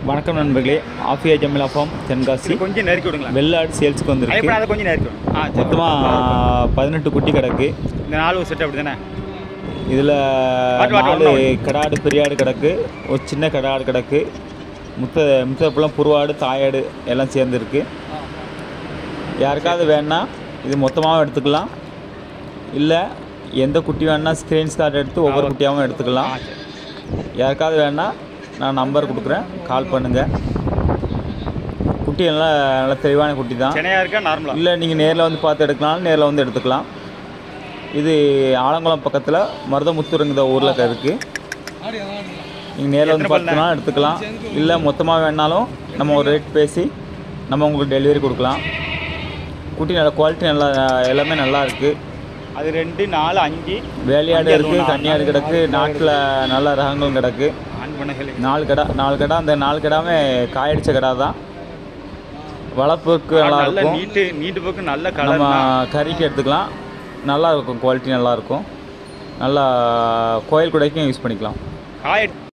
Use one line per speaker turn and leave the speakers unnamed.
வணக்கம் நண்பர்களே, ஆஃபியா ஜமிலா ஃபார்ம் தென்காசி.
கொஞ்சம் நெருக்கி விடுங்களா?
வெள்ளாடு சேல்ஸுக்கு வந்திருக்கு.
அதை கொஞ்சம் நெருக்கி விடும்.
மொத்தமாக 18 குட்டி கிடக்கு.
இந்த 4 செட் அப்படி தானே?
இதில் 4 கடாடு பெரியாடு கிடக்கு, ஒரு சின்ன கடாடு கிடக்கு, முத்தப்பெல்லாம் புருவாடு தாயாடு எல்லாம் சேர்ந்துருக்கு. யாருக்காவது வேணா இது மொத்தமாகவும் எடுத்துக்கலாம், இல்லை எந்த குட்டி வேணால் ஸ்க்ரீன்ஷாட் எடுத்து ஒவ்வொரு குட்டியாகவும் எடுத்துக்கலாம். யாருக்காவது வேணா நான் நம்பர் கொடுக்குறேன், கால் பண்ணுங்கள். குட்டி நல்லா தெளிவான குட்டி தான்.
சென்னையாக இருக்கா நார்மலாக? இல்லை,
நீங்கள் நேரில் வந்து பார்த்து எடுக்கலாம், நேரில் வந்து எடுத்துக்கலாம். இது ஆலங்குளம் பக்கத்தில் மருதமுத்தூருங்கிற ஊரில் இருக்குது. நீங்கள் நேரில் வந்து பார்த்துனா எடுத்துக்கலாம், இல்லை மொத்தமாக வேணாலும் நம்ம ஒரு ரேட் பேசி நம்ம உங்களுக்கு டெலிவரி கொடுக்கலாம். குட்டி நல்ல குவாலிட்டி நல்லா எல்லாமே நல்லா இருக்குது.
அது 2, 4, 5
வேலையாடு இருக்குது, கன்னியாடு கிடக்கு, நாட்டில் நல்ல ரகங்களும் கிடக்கு. 4 கடை. அந்த 4 கடாமே காயடிச்ச கடை தான். வளர்ப்புக்கு நல்லா இருக்கும்.
நீட்டு போக்கு நல்ல
நம்ம கறிக்கு எடுத்துக்கலாம். நல்லா இருக்கும், குவாலிட்டி நல்லா இருக்கும். நல்லா கோயில் குடைக்கும் யூஸ் பண்ணிக்கலாம்.